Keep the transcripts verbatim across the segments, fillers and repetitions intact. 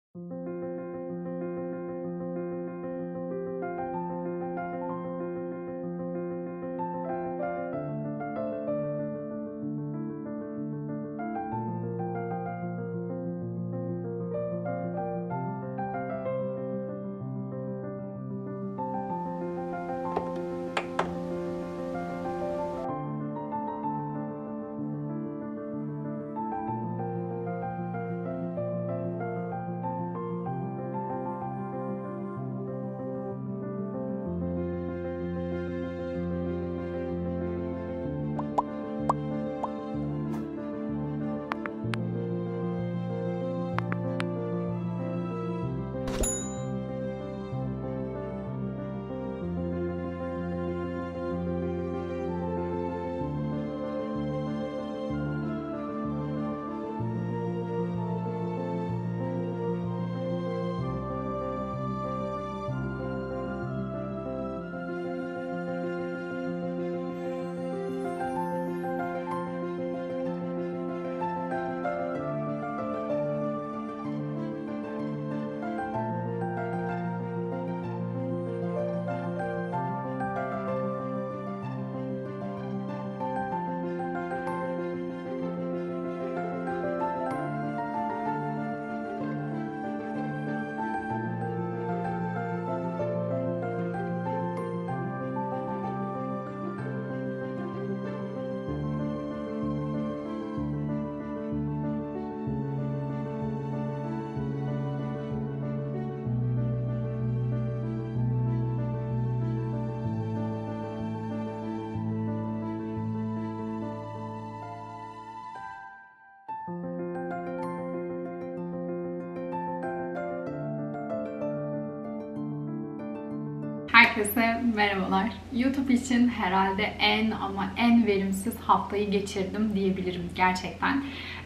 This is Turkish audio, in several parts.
Herkese merhabalar. YouTube için herhalde en ama en verimsiz haftayı geçirdim diyebilirim gerçekten.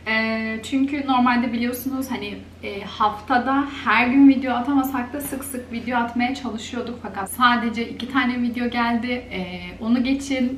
E, çünkü normalde biliyorsunuz hani e, haftada her gün video atamasak da sık sık video atmaya çalışıyorduk. Fakat sadece iki tane video geldi. E, onu geçin.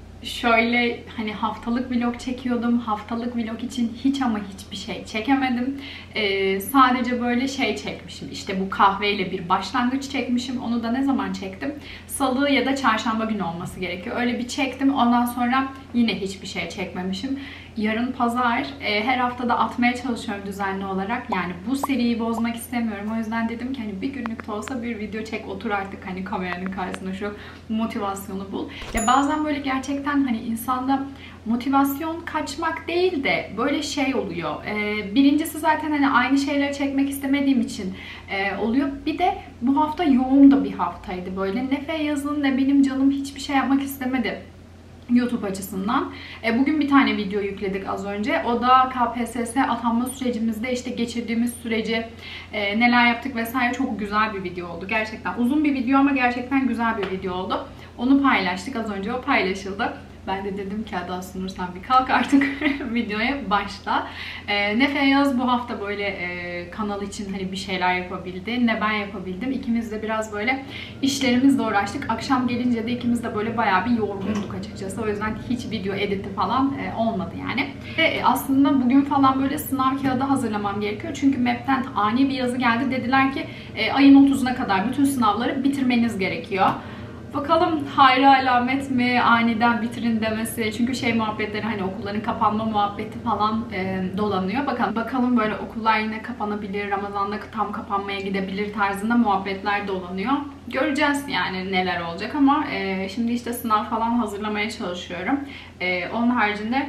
Şöyle hani haftalık vlog çekiyordum. Haftalık vlog için hiç ama hiçbir şey çekemedim. Ee, sadece böyle şey çekmişim. İşte bu kahveyle bir başlangıç çekmişim. Onu da ne zaman çektim? Salı ya da çarşamba günü olması gerekiyor. Öyle bir çektim. Ondan sonra yine hiçbir şey çekmemişim. Yarın pazar. Ee, her hafta da atmaya çalışıyorum düzenli olarak. Yani bu seriyi bozmak istemiyorum. O yüzden dedim ki hani bir günlük de olsa bir video çek, otur artık hani kameranın karşısında, şu motivasyonu bul. Ya bazen böyle gerçekten hani insanda motivasyon kaçmak değil de böyle şey oluyor. Ee, birincisi zaten hani aynı şeyleri çekmek istemediğim için e, oluyor. Bir de bu hafta yoğun da bir haftaydı böyle. Ne Feyyaz'ın ne benim canım hiçbir şey yapmak istemedi YouTube açısından. E, bugün bir tane video yükledik az önce. O da K P S S atanma sürecimizde işte geçirdiğimiz süreci, e, neler yaptık vesaire, çok güzel bir video oldu. Gerçekten uzun bir video ama gerçekten güzel bir video oldu. Onu paylaştık. Az önce o paylaşıldı. Ben de dedim ki Ada Sunur sen bir kalk artık videoya başla. Ee, ne Feyyaz bu hafta böyle e, kanal için hani bir şeyler yapabildi, ne ben yapabildim. İkimiz de biraz böyle işlerimizle uğraştık. Akşam gelince de ikimiz de böyle bayağı bir yorgunduk açıkçası. O yüzden hiç video editi falan e, olmadı yani. Ve e, aslında bugün falan böyle sınav kağıdı hazırlamam gerekiyor. Çünkü M E P'ten ani bir yazı geldi. Dediler ki e, ayın otuzuna kadar bütün sınavları bitirmeniz gerekiyor. Bakalım hayra alamet mi, aniden bitirin demesi. Çünkü şey muhabbetleri, hani okulların kapanma muhabbeti falan e, dolanıyor. Bakalım bakalım böyle okullar yine kapanabilir, Ramazan'da tam kapanmaya gidebilir tarzında muhabbetler dolanıyor. Göreceğiz yani neler olacak ama e, şimdi işte sınav falan hazırlamaya çalışıyorum. E, onun haricinde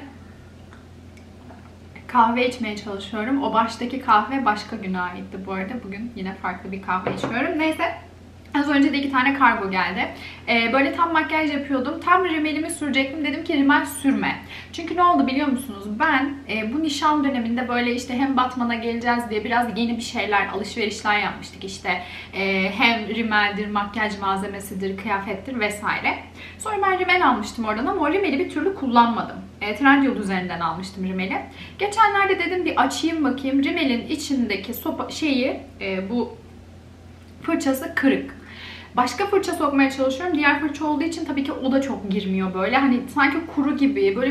kahve içmeye çalışıyorum. O baştaki kahve başka güne aitti bu arada. Bugün yine farklı bir kahve içiyorum. Neyse. Az önce de iki tane kargo geldi. Ee, böyle tam makyaj yapıyordum. Tam rimelimi sürecektim. Dedim ki rimel sürme. Çünkü ne oldu biliyor musunuz? Ben e, bu nişan döneminde böyle işte hem Batman'a geleceğiz diye biraz yeni bir şeyler, alışverişler yapmıştık. İşte e, hem rimeldir, makyaj malzemesidir, kıyafettir vesaire. Sonra ben rimel almıştım oradan ama o rimeli bir türlü kullanmadım. E, Trendyol üzerinden almıştım rimeli. Geçenlerde dedim bir açayım bakayım. Rimelin içindeki sopa şeyi, e, bu fırçası kırık. Başka fırça sokmaya çalışıyorum. Diğer fırça olduğu için tabii ki o da çok girmiyor böyle. Hani sanki kuru gibi, böyle bir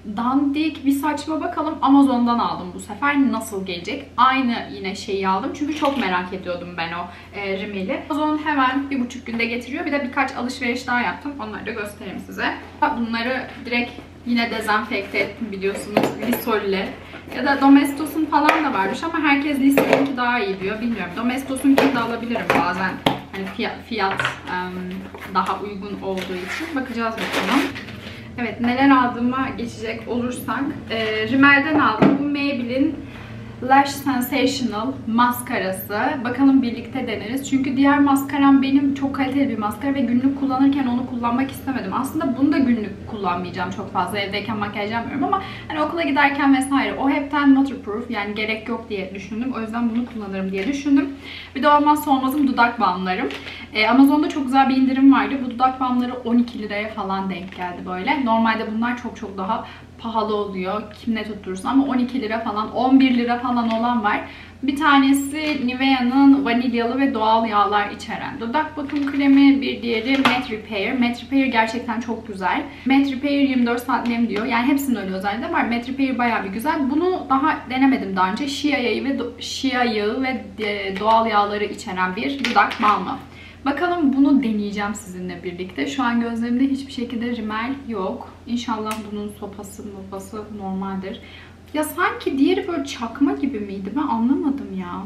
dandik bir saçma bakalım. Amazon'dan aldım bu sefer. Nasıl gelecek? Aynı yine şeyi aldım. Çünkü çok merak ediyordum ben o e, rimeli. Amazon hemen bir buçuk günde getiriyor. Bir de birkaç alışveriş daha yaptım. Onları da göstereyim size. Bunları direkt yine dezenfekte ettim biliyorsunuz. Lisol'le. Ya da Domestos'un falan da varmış ama herkes Lisol'unki daha iyi diyor. Bilmiyorum. Domestos'unkini de alabilirim bazen. Hani fiyat, fiyat um, daha uygun olduğu için. Bakacağız bakalım. Evet, neler aldığıma geçecek olursak. E, Rimmel'den aldım. Bu Maybelline Lash Sensational maskarası. Bakalım birlikte deneriz. Çünkü diğer maskaram benim çok kaliteli bir maskara ve günlük kullanırken onu kullanmak istemedim. Aslında bunu da günlük kullanmayacağım çok fazla. Evdeyken makyaj yapmıyorum ama hani okula giderken vesaire o hepten waterproof, yani gerek yok diye düşündüm. O yüzden bunu kullanırım diye düşündüm. Bir de olmazsa olmazım dudak balmlarım. Ee, Amazon'da çok güzel bir indirim vardı. Bu dudak balmları on iki liraya falan denk geldi böyle. Normalde bunlar çok çok daha pahalı oluyor. Kim ne tutturursa ama on iki lira falan, on bir lira falan olan var. Bir tanesi Nivea'nın vanilyalı ve doğal yağlar içeren dudak bakım kremi. Bir diğeri Matte Repair. Matte Repair gerçekten çok güzel. Matte Repair yirmi dört saat nem diyor. Yani hepsinin öyle özelliği var. Matte Repair bayağı bir güzel. Bunu daha denemedim daha önce. Shea yağı ve Shea yağı ve doğal yağları içeren bir dudak balmı. Bakalım bunu deneyeceğim sizinle birlikte. Şu an gözlerimde hiçbir şekilde rimel yok. İnşallah bunun sopası mopası normaldir. Ya sanki diğeri böyle çakma gibi miydi? Ben anlamadım ya.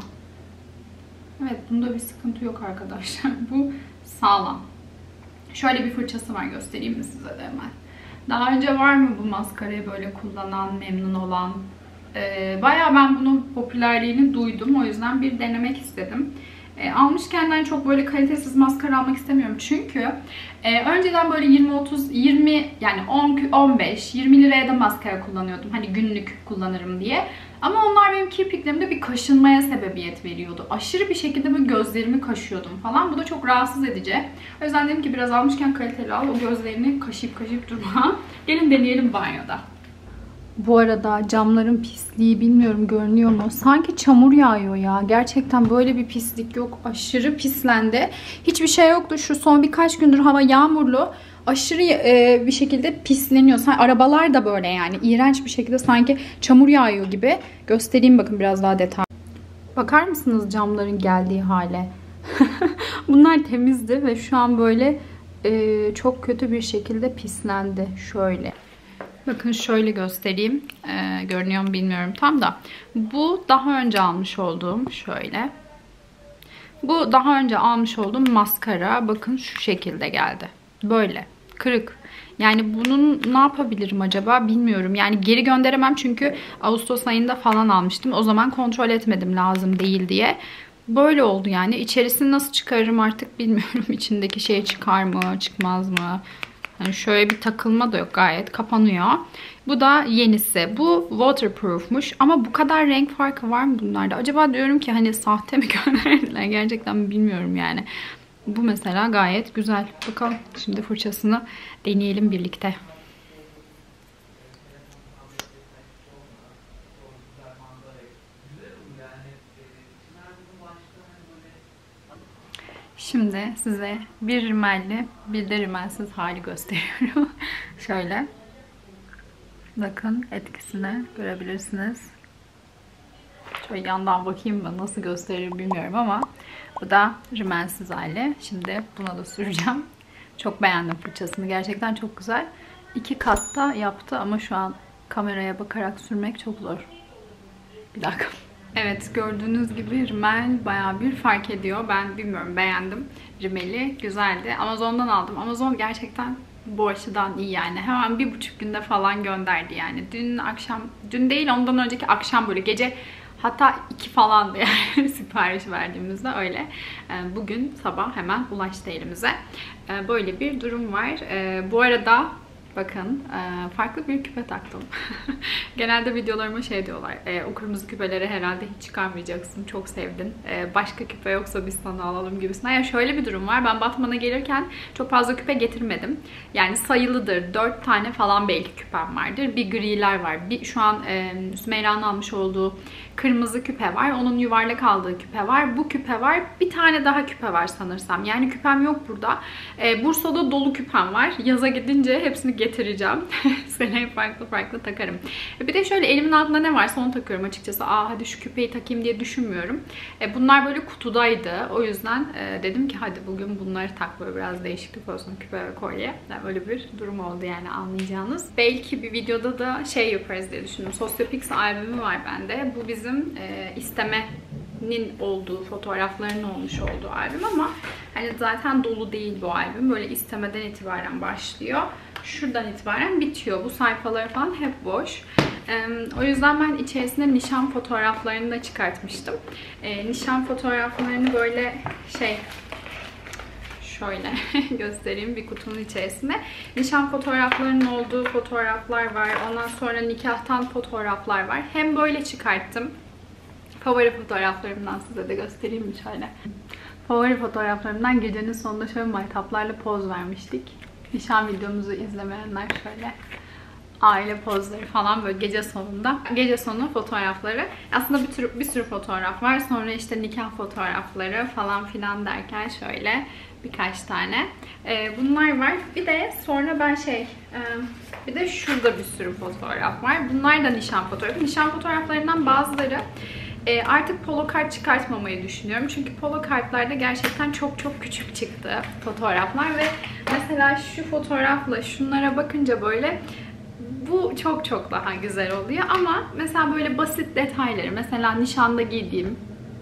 Evet, bunda bir sıkıntı yok arkadaşlar. Bu sağlam. Şöyle bir fırçası var, göstereyim mi size de hemen. Daha önce var mı bu maskarayı böyle kullanan, memnun olan? Ee, bayağı ben bunun popülerliğini duydum. O yüzden bir denemek istedim. E, almışken çok böyle kalitesiz maskara almak istemiyorum. Çünkü e, önceden böyle yirmi otuz yirmi yani on on beş yirmi liraya da maskara kullanıyordum. Hani günlük kullanırım diye. Ama onlar benim kirpiklerimde bir kaşınmaya sebebiyet veriyordu. Aşırı bir şekilde böyle gözlerimi kaşıyordum falan. Bu da çok rahatsız edici. O yüzden dedim ki biraz almışken kaliteli al. O gözlerini kaşıyıp kaşıyıp durma. Gelin deneyelim banyoda. Bu arada camların pisliği bilmiyorum görünüyor mu? Sanki çamur yağıyor ya. Gerçekten böyle bir pislik yok. Aşırı pislendi. Hiçbir şey yoktu. Şu son birkaç gündür hava yağmurlu. Aşırı e, bir şekilde pisleniyor. Sanki arabalar da böyle yani. İğrenç bir şekilde sanki çamur yağıyor gibi. Göstereyim bakın biraz daha detay. Bakar mısınız camların geldiği hale? Bunlar temizdi ve şu an böyle e, çok kötü bir şekilde pislendi. Şöyle. Bakın şöyle göstereyim. Ee, görünüyor mu bilmiyorum tam da. Bu daha önce almış olduğum şöyle. Bu daha önce almış olduğum maskara. Bakın şu şekilde geldi. Böyle. Kırık. Yani bunun ne yapabilirim acaba bilmiyorum. Yani geri gönderemem çünkü Ağustos ayında falan almıştım. O zaman kontrol etmedim lazım değil diye. Böyle oldu yani. İçerisini nasıl çıkarırım artık bilmiyorum. İçindeki şey çıkar mı çıkmaz mı? Yani şöyle bir takılma da yok, gayet kapanıyor. Bu da yenisi. Bu waterproof'muş ama bu kadar renk farkı var mı bunlarda? Acaba diyorum ki hani sahte mi gönderdiler? Gerçekten bilmiyorum yani. Bu mesela gayet güzel. Bakalım şimdi fırçasını deneyelim birlikte. Şimdi size bir rimelli, bir de rimelsiz hali gösteriyorum. Şöyle. Bakın etkisini görebilirsiniz. Şöyle yandan bakayım mı nasıl gösterir bilmiyorum ama bu da rimelsiz hali. Şimdi buna da süreceğim. Çok beğendim fırçasını. Gerçekten çok güzel. İki katta yaptı ama şu an kameraya bakarak sürmek çok zor. Bir dakika. Evet, gördüğünüz gibi rimel bayağı bir fark ediyor. Ben bilmiyorum, beğendim. Rimeli güzeldi. Amazon'dan aldım. Amazon gerçekten bu açıdan iyi yani. Hemen bir buçuk günde falan gönderdi yani. Dün akşam, dün değil ondan önceki akşam böyle gece hatta iki falandı yani sipariş verdiğimizde öyle. Bugün sabah hemen ulaştı elimize. Böyle bir durum var. Bu arada bakın farklı bir küpe taktım. Genelde videolarıma şey diyorlar. E, o kırmızı küpeleri herhalde hiç çıkarmayacaksın. Çok sevdin. E, başka küpe yoksa biz sana alalım gibisinden. Ya şöyle bir durum var. Ben Batman'a gelirken çok fazla küpe getirmedim. Yani sayılıdır. dört tane falan belki küpem vardır. Bir griler var. Bir, şu an e, Sümeyra'nın almış olduğu kırmızı küpe var. Onun yuvarlak aldığı küpe var. Bu küpe var. Bir tane daha küpe var sanırsam. Yani küpem yok burada. E, Bursa'da dolu küpem var. Yaza gidince hepsini getireceğim. Seneye farklı farklı takarım. Bir de şöyle elimin altında ne varsa onu takıyorum açıkçası. Aa hadi şu küpeyi takayım diye düşünmüyorum. Bunlar böyle kutudaydı. O yüzden dedim ki hadi bugün bunları tak, böyle biraz değişiklik olsun, küpe ve kolye. Yani böyle bir durum oldu yani, anlayacağınız. Belki bir videoda da şey yaparız diye düşündüm. Sosyopix albümü var bende. Bu bizim e, istemenin olduğu, fotoğrafların olmuş olduğu albüm ama hani zaten dolu değil bu albüm. Böyle istemeden itibaren başlıyor. Şuradan itibaren bitiyor. Bu sayfaları falan hep boş. Ee, o yüzden ben içerisinde nişan fotoğraflarını da çıkartmıştım. Ee, nişan fotoğraflarını böyle şey... Şöyle göstereyim bir kutunun içerisinde. Nişan fotoğraflarının olduğu fotoğraflar var. Ondan sonra nikahtan fotoğraflar var. Hem böyle çıkarttım. Favori fotoğraflarımdan size de göstereyim mi şöyle. Favori fotoğraflarımdan gecenin sonunda şöyle maytaplarla poz vermiştik. Nişan videomuzu izlemeyenler şöyle aile pozları falan böyle gece sonunda. Gece sonu fotoğrafları. Aslında bir, tür, bir sürü fotoğraf var. Sonra işte nikah fotoğrafları falan filan derken şöyle birkaç tane. Ee, bunlar var. Bir de sonra ben şey... E, bir de şurada bir sürü fotoğraf var. Bunlar da nişan fotoğrafı. Nişan fotoğraflarından bazıları e, artık polo kart çıkartmamayı düşünüyorum. Çünkü polo kartlarda gerçekten çok çok küçük çıktı fotoğraflar ve mesela şu fotoğrafla şunlara bakınca böyle bu çok çok daha güzel oluyor ama mesela böyle basit detayları, mesela nişanda giydiğim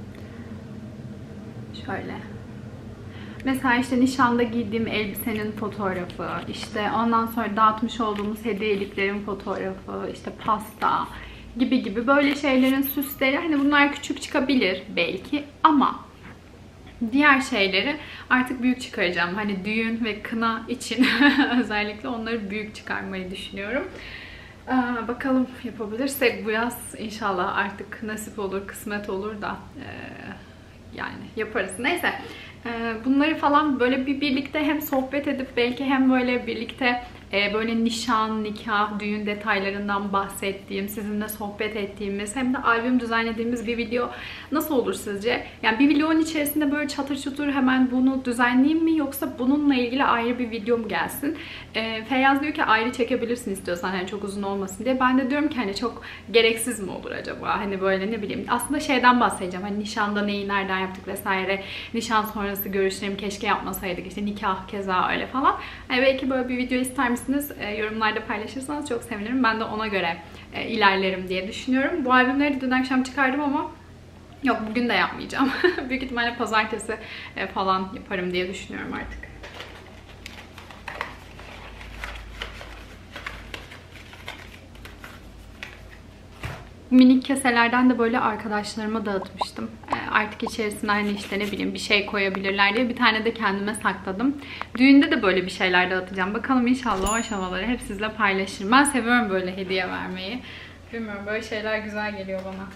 şöyle mesela işte nişanda giydiğim elbisenin fotoğrafı, işte ondan sonra dağıtmış olduğumuz hediyeliklerin fotoğrafı, işte pasta gibi gibi böyle şeylerin süsleri, hani bunlar küçük çıkabilir belki ama diğer şeyleri artık büyük çıkaracağım. Hani düğün ve kına için özellikle onları büyük çıkarmayı düşünüyorum. Ee, bakalım yapabilirsek bu yaz inşallah, artık nasip olur, kısmet olur da e, yani yaparız. Neyse. Bunları falan böyle bir birlikte hem sohbet edip belki hem böyle birlikte böyle nişan, nikah, düğün detaylarından bahsettiğim, sizinle sohbet ettiğimiz hem de albüm düzenlediğimiz bir video nasıl olur sizce? Yani bir videonun içerisinde böyle çatır çutur hemen bunu düzenleyeyim mi, yoksa bununla ilgili ayrı bir video mu gelsin? Feyyaz diyor ki ayrı çekebilirsin istiyorsan, hani çok uzun olmasın diye. Ben de diyorum ki hani çok gereksiz mi olur acaba? Hani böyle ne bileyim, aslında şeyden bahsedeceğim. Hani nişanda neyi nereden yaptık vesaire. Nişan sonrası görüşlerimi keşke yapmasaydık. İşte nikah keza öyle falan. Yani belki böyle bir video ister misiniz? E, yorumlarda paylaşırsanız çok sevinirim. Ben de ona göre e, ilerlerim diye düşünüyorum. Bu albümleri de dün akşam çıkardım ama yok, bugün de yapmayacağım. Büyük ihtimalle pazartesi e, falan yaparım diye düşünüyorum artık. Minik keselerden de böyle arkadaşlarıma dağıtmıştım. Artık içerisine hani işte ne bileyim bir şey koyabilirler diye bir tane de kendime sakladım. Düğünde de böyle bir şeyler dağıtacağım. Bakalım inşallah o aşamaları hep sizle paylaşırım. Ben seviyorum böyle hediye vermeyi. Bilmiyorum, böyle şeyler güzel geliyor bana.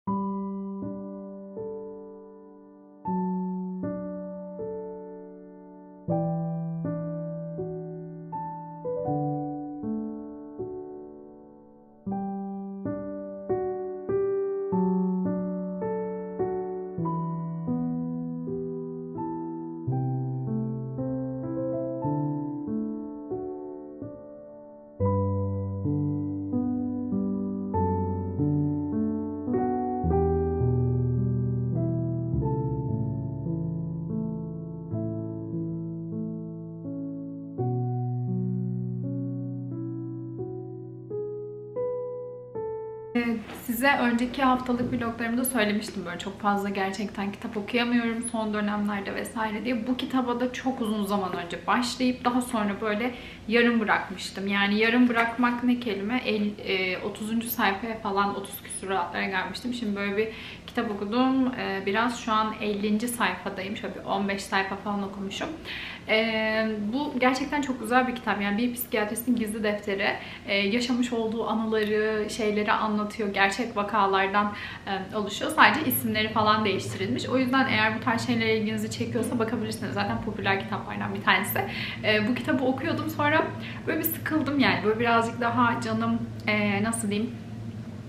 Size önceki haftalık vloglarımda söylemiştim, böyle çok fazla gerçekten kitap okuyamıyorum son dönemlerde vesaire diye. Bu kitaba da çok uzun zaman önce başlayıp daha sonra böyle yarım bırakmıştım. Yani yarım bırakmak ne kelime? otuzuncu sayfaya falan, otuz küsuratlara gelmiştim. Şimdi böyle bir kitap okudum. Biraz şu an ellinci sayfadayım. Şöyle bir on beş sayfa falan okumuşum. Bu gerçekten çok güzel bir kitap. Yani bir psikiyatristin gizli defteri. Yaşamış olduğu anıları, şeyleri anlatıyor. Gerçek vakalardan oluşuyor. Sadece isimleri falan değiştirilmiş. O yüzden eğer bu tarz şeylere ilginizi çekiyorsa bakabilirsiniz. Zaten popüler kitaplardan bir tanesi. Bu kitabı okuyordum. Sonra böyle bir sıkıldım yani. Böyle birazcık daha canım nasıl diyeyim,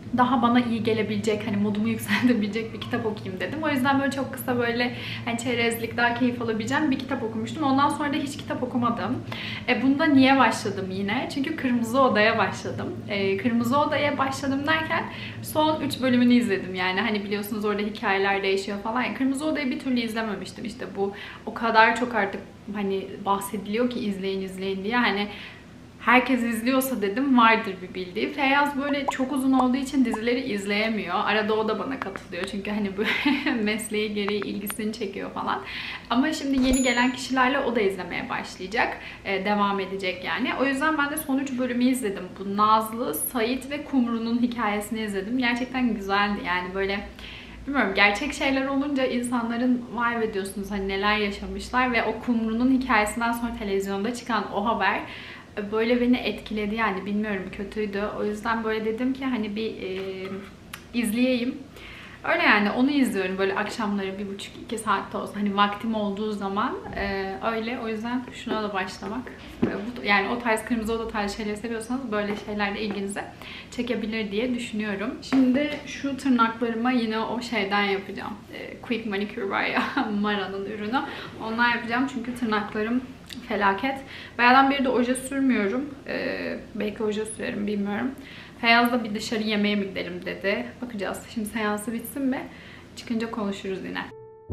daha bana iyi gelebilecek, hani modumu yükseltebilecek bir kitap okuyayım dedim. O yüzden böyle çok kısa, böyle hani çerezlik, daha keyif alabileceğim bir kitap okumuştum. Ondan sonra da hiç kitap okumadım. E, bunda niye başladım yine? Çünkü Kırmızı Oda'ya başladım. E, Kırmızı Oda'ya başladım derken son üç bölümünü izledim. Yani hani biliyorsunuz orada hikayeler değişiyor falan. Yani Kırmızı Oda'yı bir türlü izlememiştim. İşte bu o kadar çok artık hani bahsediliyor ki izleyin izleyin diye. Hani herkes izliyorsa dedim vardır bir bildiği. Feyyaz böyle çok uzun olduğu için dizileri izleyemiyor. Arada o da bana katılıyor. Çünkü hani bu mesleği gereği ilgisini çekiyor falan. Ama şimdi yeni gelen kişilerle o da izlemeye başlayacak. Ee, devam edecek yani. O yüzden ben de son üç bölümü izledim. Bu Nazlı, Sait ve Kumru'nun hikayesini izledim. Gerçekten güzeldi. Yani böyle bilmiyorum, gerçek şeyler olunca insanların vay be diyorsunuz hani neler yaşamışlar ve o Kumru'nun hikayesinden sonra televizyonda çıkan o haber böyle beni etkiledi yani, bilmiyorum, kötüydü. O yüzden böyle dedim ki hani bir e, izleyeyim. Öyle yani, onu izliyorum böyle akşamları bir buçuk iki saatte olsa hani vaktim olduğu zaman e, öyle. O yüzden şuna da başlamak. E, yani o tarz Kırmızı Oda tarzı şeyleri seviyorsanız böyle şeylerle ilginize çekebilir diye düşünüyorum. Şimdi şu tırnaklarıma yine o şeyden yapacağım. E, Quick Manicure var ya, Mara'nın ürünü. Ondan yapacağım çünkü tırnaklarım felaket. Bayağıdan beri de oje sürmüyorum. Ee, belki oje sürerim, bilmiyorum. Feyyaz da bir dışarı yemeğe mi gidelim dedi. Bakacağız. Şimdi seansı bitsin mi? Çıkınca konuşuruz yine.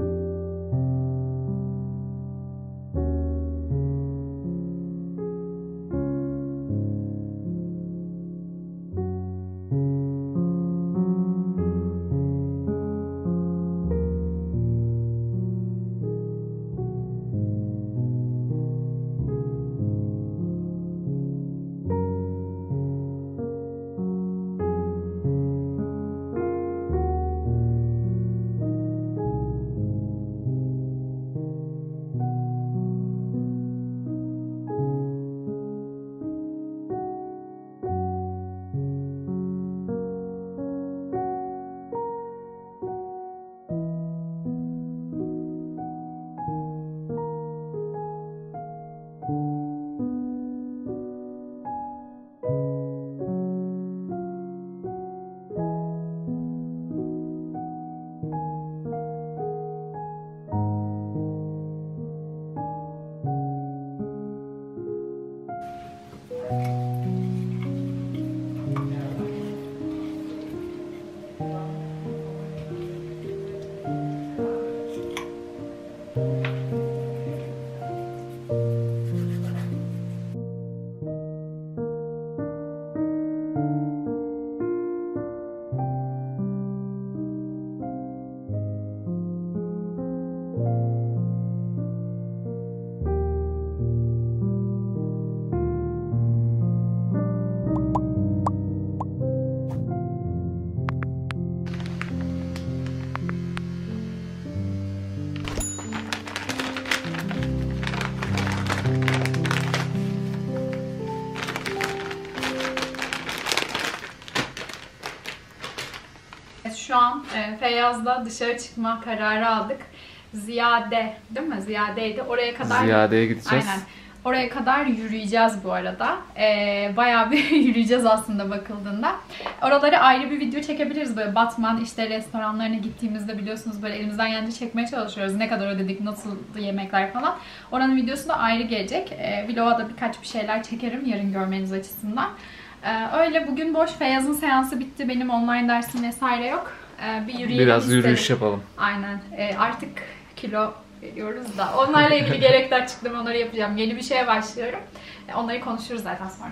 Şu an e, Feyyaz'la dışarı çıkma kararı aldık. Ziyade, değil mi? Ziyade'ydi. Oraya kadar... Ziyade'ye gideceğiz. Aynen. Oraya kadar yürüyeceğiz bu arada. Ee, bayağı bir yürüyeceğiz aslında bakıldığında. Oraları ayrı bir video çekebiliriz. Böyle Batman işte restoranlarına gittiğimizde biliyorsunuz böyle elimizden gelince çekmeye çalışıyoruz. Ne kadar ödedik, nasıl yemekler falan. Oranın videosu da ayrı gelecek. Ee, vloga da birkaç bir şeyler çekerim yarın görmeniz açısından. Ee, öyle bugün boş. Feyyaz'ın seansı bitti. Benim online dersim vesaire yok. Ee, bir yürüyelim Biraz istedim. yürüyüş yapalım. Aynen. Ee, artık kilo veriyoruz da. Onlarla ilgili gerekler çıktı. Onları yapacağım. Yeni bir şeye başlıyorum. Ee, onları konuşuruz zaten sonra.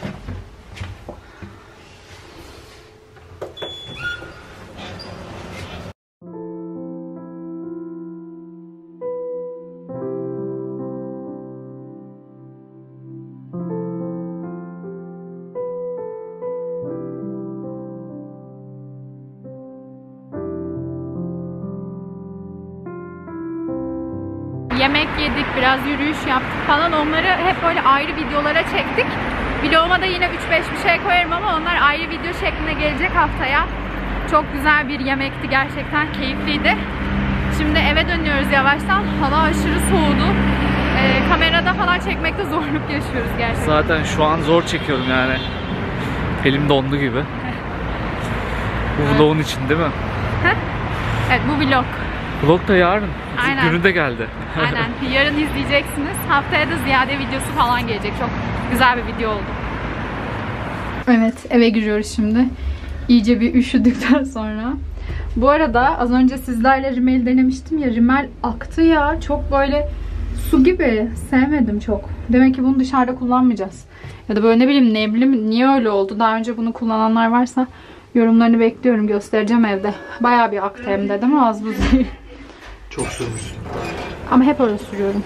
Yemek yedik, biraz yürüyüş yaptık falan. Onları hep böyle ayrı videolara çektik. Vloguma da yine üç beş bir şey koyarım ama onlar ayrı video şeklinde gelecek haftaya. Çok güzel bir yemekti, gerçekten keyifliydi. Şimdi eve dönüyoruz yavaştan. Hava aşırı soğudu. Ee, kamerada falan çekmekte zorluk yaşıyoruz gerçekten. Zaten şu an zor çekiyorum yani. Elim dondu gibi. Bu vlogun için değil mi? Evet, bu vlog. Vlog da yarın. Aynen. Günü de geldi. Aynen. Yarın izleyeceksiniz. Haftaya da ziyade videosu falan gelecek. Çok güzel bir video oldu. Evet, eve giriyoruz şimdi. İyice bir üşüdükten sonra. Bu arada az önce sizlerle rimel denemiştim ya. Rimel aktı ya. Çok böyle su gibi. Sevmedim çok. Demek ki bunu dışarıda kullanmayacağız. Ya da böyle ne bileyim nemli mi? Niye öyle oldu? Daha önce bunu kullananlar varsa yorumlarını bekliyorum. Göstereceğim evde. Bayağı bir aktı hem de değil mi? Az buz değil. Çok sürmüş. Ama hep öyle sürüyorum.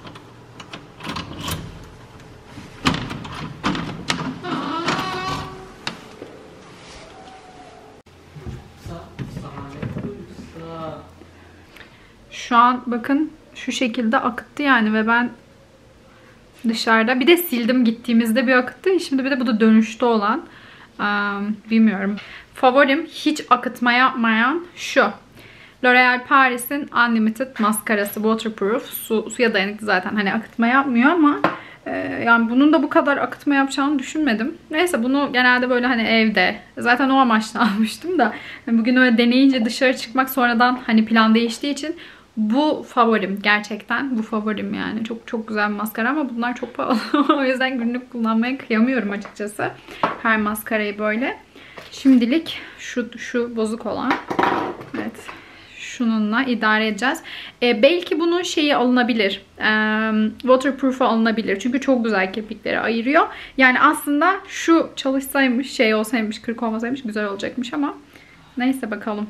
Şu an bakın şu şekilde akıttı yani ve ben dışarıda bir de sildim gittiğimizde bir akıttı. Şimdi bir de bu da dönüşte olan. Um, bilmiyorum. Favorim hiç akıtma yapmayan şu. L'Oreal Paris'in Unlimited maskarası, waterproof. Su, suya dayanıklı zaten. Hani akıtma yapmıyor ama e, yani bunun da bu kadar akıtma yapacağını düşünmedim. Neyse bunu genelde böyle hani evde. Zaten o amaçla almıştım da. Yani bugün öyle deneyince dışarı çıkmak sonradan hani plan değiştiği için bu favorim. Gerçekten bu favorim yani. Çok çok güzel bir maskara ama bunlar çok pahalı. O yüzden günlük kullanmaya kıyamıyorum açıkçası. Her maskarayı böyle. Şimdilik şu, şu bozuk olan. Evet. Şununla idare edeceğiz. Ee, belki bunun şeyi alınabilir. Ee, waterproof'u alınabilir. Çünkü çok güzel kirpikleri ayırıyor. Yani aslında şu çalışsaymış, şey olsaymış, kırık olmasaymış güzel olacakmış ama neyse bakalım.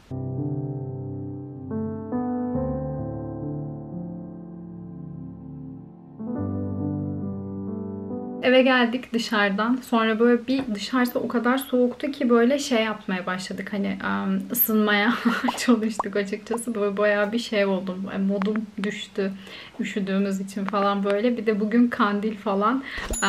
Eve geldik dışarıdan. Sonra böyle bir dışarısı o kadar soğuktu ki böyle şey yapmaya başladık. Hani um, ısınmaya çalıştık açıkçası. Böyle bayağı bir şey oldum. Modum düştü. Üşüdüğümüz için falan böyle. Bir de bugün kandil falan.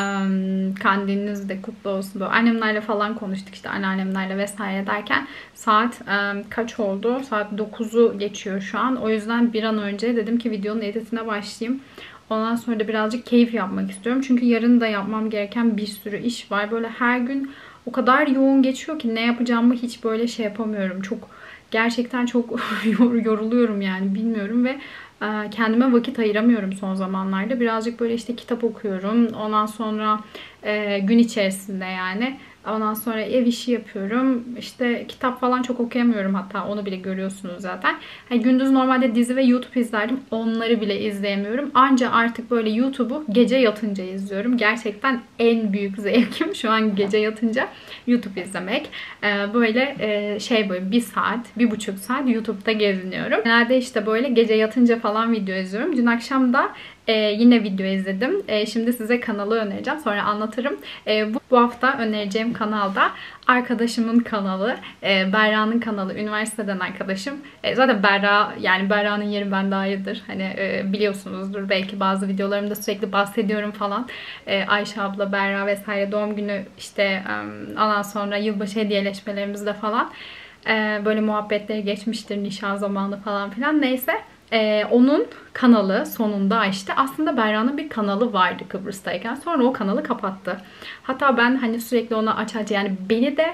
Um, kandiliniz de kutlu olsun. Böyle annemlerle falan konuştuk işte anneannemlerle vesaire derken saat um, kaç oldu? Saat dokuzu geçiyor şu an. O yüzden bir an önce dedim ki videonun editine başlayayım. Ondan sonra da birazcık keyif yapmak istiyorum. Çünkü yarın da yapmam gereken bir sürü iş var. Böyle her gün o kadar yoğun geçiyor ki ne yapacağımı hiç böyle şey yapamıyorum. Çok gerçekten çok yoruluyorum yani bilmiyorum ve kendime vakit ayıramıyorum son zamanlarda. Birazcık böyle işte kitap okuyorum. Ondan sonra gün içerisinde yani. Ondan sonra ev işi yapıyorum. İşte kitap falan çok okuyamıyorum hatta. Onu bile görüyorsunuz zaten. Yani gündüz normalde dizi ve YouTube izlerdim. Onları bile izleyemiyorum. Anca artık böyle YouTube'u gece yatınca izliyorum. Gerçekten en büyük zevkim şu an gece yatınca YouTube izlemek. Böyle şey böyle bir saat, bir buçuk saat YouTube'da geziniyorum. Genelde işte böyle gece yatınca falan video izliyorum. Dün akşam da Ee, yine video izledim. Ee, şimdi size kanalı önereceğim. Sonra anlatırım. Ee, bu, bu hafta önereceğim kanalda arkadaşımın kanalı. E, Berra'nın kanalı. Üniversiteden arkadaşım. E, zaten Berra, yani Berra'nın yeri benden ayrıdır. Hani e, biliyorsunuzdur. Belki bazı videolarımda sürekli bahsediyorum falan. E, Ayşe abla, Berra vesaire doğum günü işte um, ondan sonra yılbaşı hediyeleşmelerimizde falan e, böyle muhabbetleri geçmiştir. Nişan zamanı falan filan. Neyse. Ee, onun kanalı sonunda açtı. Aslında Berra'nın bir kanalı vardı Kıbrıs'tayken. Sonra o kanalı kapattı. Hatta ben hani sürekli ona aç aç yani beni de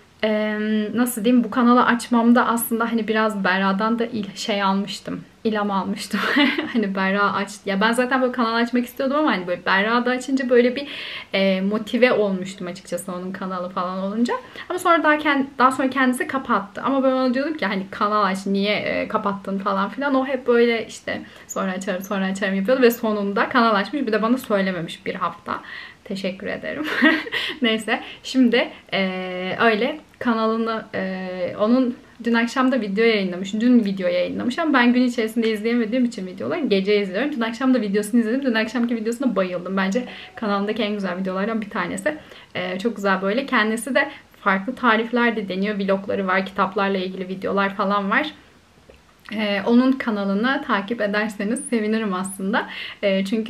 e, nasıl diyeyim bu kanalı açmamda aslında hani biraz Berra'dan da il, şey almıştım. İlham almıştım. Hani Berra aç. Ya ben zaten böyle kanal açmak istiyordum ama hani böyle Berra da açınca böyle bir e, motive olmuştum açıkçası onun kanalı falan olunca. Ama sonra daha, kend, daha sonra kendisi kapattı. Ama ben ona diyordum ki hani kanal aç niye e, kapattın falan filan. O hep böyle işte sonra açarım sonra açarım yapıyordu ve sonunda kanal açmış. Bir de bana söylememiş bir hafta. Teşekkür ederim. Neyse şimdi e, öyle kanalını e, onun dün akşam da video yayınlamış. Dün video yayınlamış ama ben gün içerisinde izleyemediğim için videoları gece izliyorum. Dün akşam da videosunu izledim. Dün akşamki videosuna bayıldım. Bence kanalındaki en güzel videolardan bir tanesi. Ee, çok güzel böyle. Kendisi de farklı tarifler de deniyor. Vlogları var. Kitaplarla ilgili videolar falan var. Ee, onun kanalını takip ederseniz sevinirim aslında. Ee, çünkü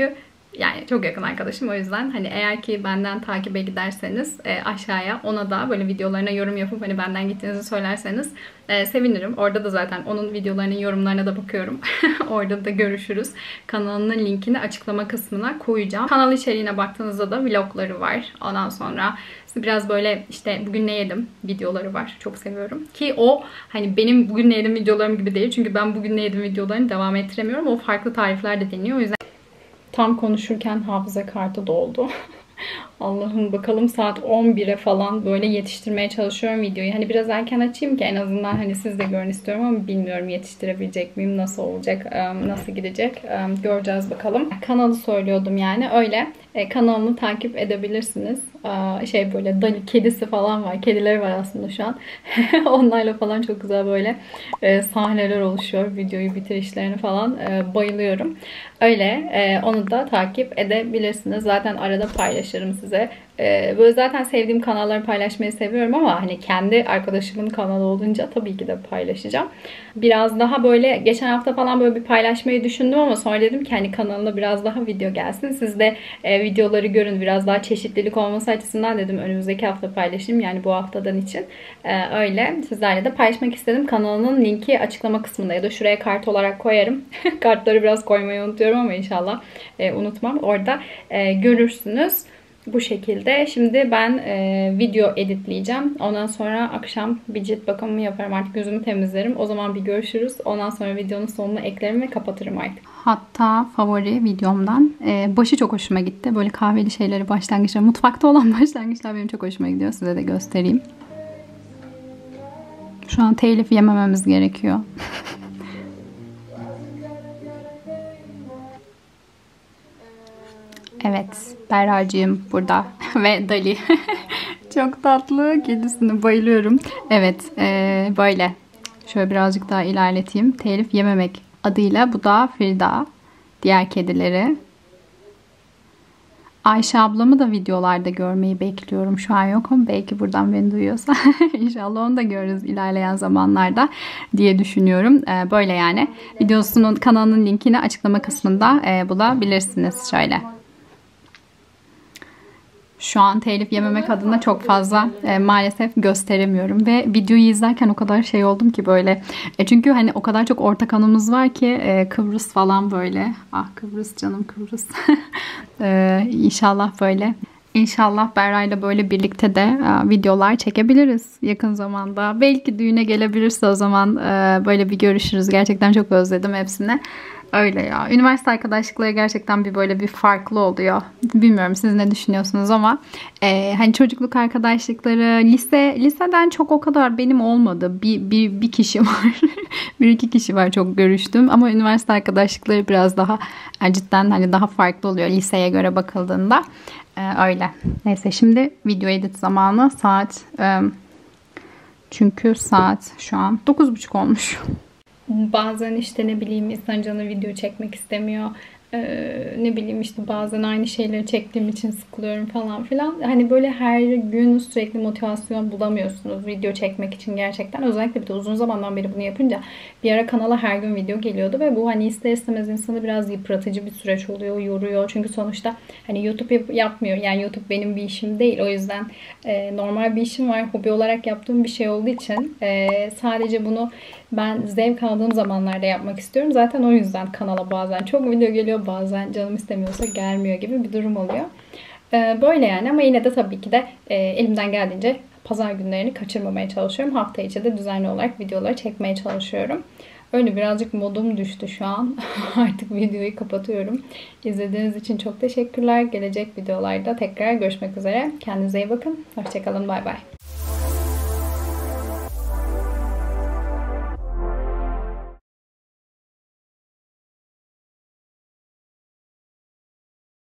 Yani çok yakın arkadaşım, o yüzden hani eğer ki benden takibe giderseniz e, aşağıya ona da böyle videolarına yorum yapıp hani benden gittiğinizi söylerseniz e, sevinirim. Orada da zaten onun videolarının yorumlarına da bakıyorum. Orada da görüşürüz. Kanalının linkini açıklama kısmına koyacağım. Kanal içeriğine baktığınızda da vlogları var. Ondan sonra biraz böyle işte bugün ne yedim videoları var. Çok seviyorum. Ki o hani benim bugün ne yedim videolarım gibi değil. Çünkü ben bugün ne yedim videolarını devam ettiremiyorum. O farklı tarifler de deniyor. O yüzden tam konuşurken hafıza kartı doldu. Allah'ım, bakalım saat on bire falan böyle yetiştirmeye çalışıyorum videoyu. Hani biraz erken açayım ki en azından hani siz de görün istiyorum ama bilmiyorum yetiştirebilecek miyim, nasıl olacak, nasıl gidecek göreceğiz bakalım. Kanalı söylüyordum yani öyle. Kanalımı takip edebilirsiniz. Şey böyle Dali kedisi falan var. Kedileri var aslında şu an. Onlarla falan çok güzel böyle sahneler oluşuyor. Videoyu bitirişlerini falan bayılıyorum. Öyle onu da takip edebilirsiniz. Zaten arada paylaşırım size. Böyle zaten sevdiğim kanalları paylaşmayı seviyorum ama hani kendi arkadaşımın kanalı olunca tabii ki de paylaşacağım. Biraz daha böyle geçen hafta falan böyle bir paylaşmayı düşündüm ama sonra dedim ki hani kanalına biraz daha video gelsin. Siz de e, videoları görün. Biraz daha çeşitlilik olması açısından dedim önümüzdeki hafta paylaşayım. Yani bu haftadan için. E, öyle. Sizlerle de paylaşmak istedim. Kanalının linki açıklama kısmında ya da şuraya kart olarak koyarım. Kartları biraz koymayı unutuyorum ama inşallah e, unutmam. Orada e, görürsünüz. Bu şekilde. Şimdi ben e, video editleyeceğim. Ondan sonra akşam bir cilt bakımımı yaparım. Artık yüzümü temizlerim. O zaman bir görüşürüz. Ondan sonra videonun sonuna eklerim ve kapatırım artık. Hatta favori videomdan e, başı çok hoşuma gitti. Böyle kahveli şeyleri, başlangıçlar, mutfakta olan başlangıçlar benim çok hoşuma gidiyor. Size de göstereyim. Şu an telif yemememiz gerekiyor. Evet, Berracığım burada ve Dali. Çok tatlı, kedisine bayılıyorum. Evet, ee, böyle. Şöyle birazcık daha ilerleteyim. Telif yememek adıyla. Bu da Frida. Diğer kedileri. Ayşe ablamı da videolarda görmeyi bekliyorum. Şu an yok ama belki buradan beni duyuyorsa. İnşallah onu da görürüz ilerleyen zamanlarda diye düşünüyorum. Ee, böyle yani. Videosunun, kanalının linkini açıklama kısmında e, bulabilirsiniz. Şöyle. Şu an telif yememek adına çok fazla e, maalesef gösteremiyorum ve videoyu izlerken o kadar şey oldum ki böyle. E, çünkü hani o kadar çok ortak anımız var ki e, Kıbrıs falan böyle. Ah Kıbrıs canım Kıbrıs. e, İnşallah böyle. İnşallah Berra'yla böyle birlikte de e, videolar çekebiliriz yakın zamanda. Belki düğüne gelebilirse o zaman e, böyle bir görüşürüz. Gerçekten çok özledim hepsini. Öyle ya. Üniversite arkadaşlıkları gerçekten bir böyle bir farklı oluyor. Bilmiyorum siz ne düşünüyorsunuz ama e, hani çocukluk arkadaşlıkları, lise liseden çok o kadar benim olmadı. Bir, bir, bir kişi var. bir iki kişi var çok görüştüm. Ama üniversite arkadaşlıkları biraz daha yani cidden hani daha farklı oluyor liseye göre bakıldığında. E, öyle. Neyse şimdi video edit zamanı. Saat e, çünkü saat şu an dokuz buçuk olmuş. Bazen işte ne bileyim insan canı video çekmek istemiyor. Ee, ne bileyim işte bazen aynı şeyleri çektiğim için sıkılıyorum falan filan. Hani böyle her gün sürekli motivasyon bulamıyorsunuz video çekmek için gerçekten. Özellikle bir de uzun zamandan beri bunu yapınca bir ara kanala her gün video geliyordu ve bu hani ister istemez insanı biraz yıpratıcı bir süreç oluyor, yoruyor. Çünkü sonuçta hani YouTube yap- yapmıyor. Yani YouTube benim bir işim değil. O yüzden e, normal bir işim var. Hobi olarak yaptığım bir şey olduğu için e, sadece bunu ben zevk aldığım zamanlarda yapmak istiyorum. Zaten o yüzden kanala bazen çok video geliyor. Bazen canım istemiyorsa gelmiyor gibi bir durum oluyor. Ee, böyle yani ama yine de tabii ki de e, elimden geldiğince pazar günlerini kaçırmamaya çalışıyorum. Hafta içi de düzenli olarak videoları çekmeye çalışıyorum. Öyle birazcık modum düştü şu an. Artık videoyu kapatıyorum. İzlediğiniz için çok teşekkürler. Gelecek videolarda tekrar görüşmek üzere. Kendinize iyi bakın. Hoşçakalın. Bay bay.